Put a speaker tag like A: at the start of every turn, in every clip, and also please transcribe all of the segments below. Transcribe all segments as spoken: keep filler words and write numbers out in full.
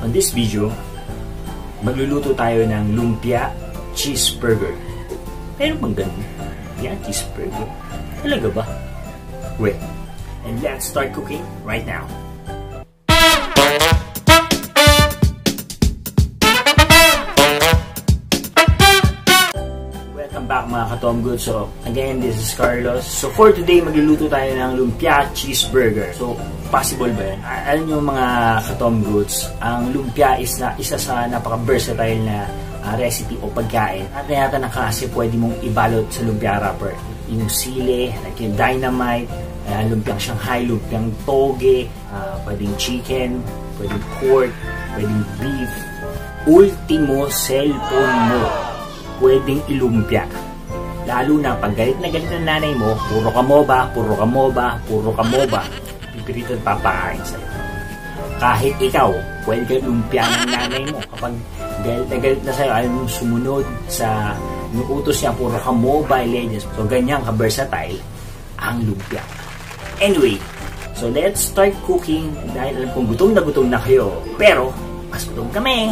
A: On this video, magluluto tayo ng Lumpia Cheese Burger. Meron bang ganun? Yeah, cheese burger. Talaga ba? Wait. And let's start cooking right now. Welcome back mga ka-Tom Goods. So, again, this is Carlos. So, for today, magluluto tayo ng Lumpia Cheese Burger. So, possible ba yan? Alam nyo mga ka-Tom Goods, ang lumpia is na isa sa napaka-versatile na uh, recipe o pagkain. At nayata na kasi pwede mong ibalot sa lumpia wrapper. Yung sili, like yung dynamite, uh, lumpiang Shanghai, lumpiang toge, uh, pwedeng chicken, pwedeng pork, pwedeng beef. Ultimo cellphone mo, pwedeng ilumpia. Lalo na pag galit na galit na nanay mo, puro kamoba, puro kamoba, puro kamoba. Pipirito at papakain sa'yo. Kahit ikaw, pwede kayo lumpia ng nanay mo. Kapag galit na galit na sa'yo, ayaw mong sumunod sa nuutos niya, puro ka Mobile Legends. So, ganyan ka-versatile ang lumpia. Anyway, so let's start cooking dahil alam kong gutom na gutom na kayo. Pero, mas gutom kami.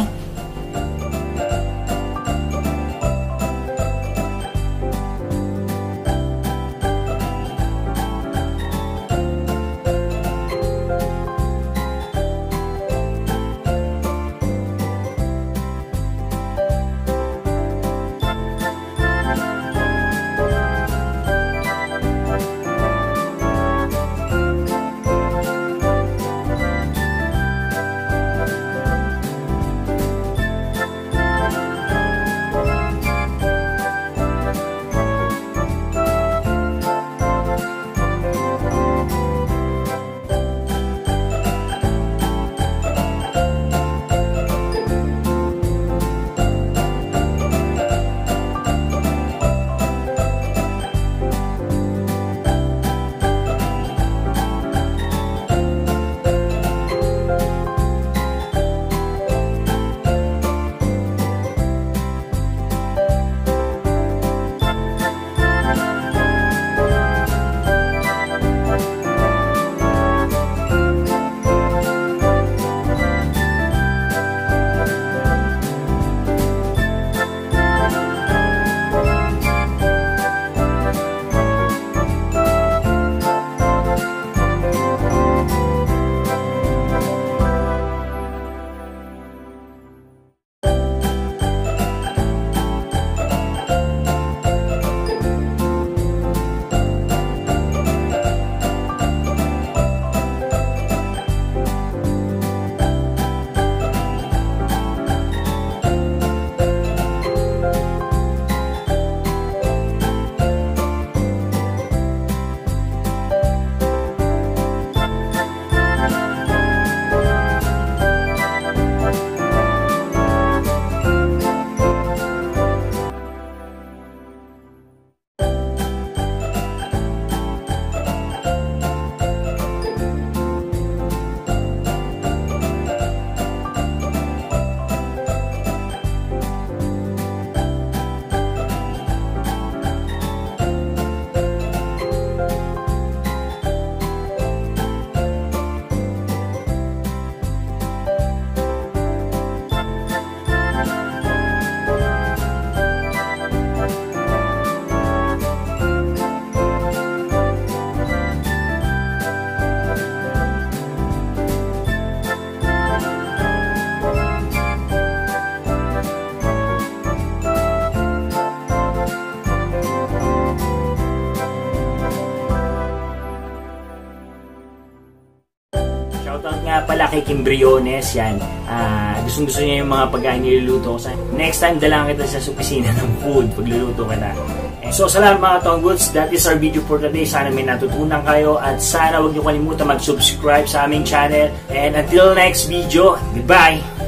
A: Shoutout nga pala kay Kim Briones, yan. Uh, gustong gusto niya yung mga pagkain niluluto ko. Next time, dalang kita sa opisina ng food pagluluto kita. So, salamat mga Tom Goods. That is our video for today. Sana may natutunan kayo at sana huwag niyo kalimutan mag-subscribe sa aming channel. And until next video, goodbye!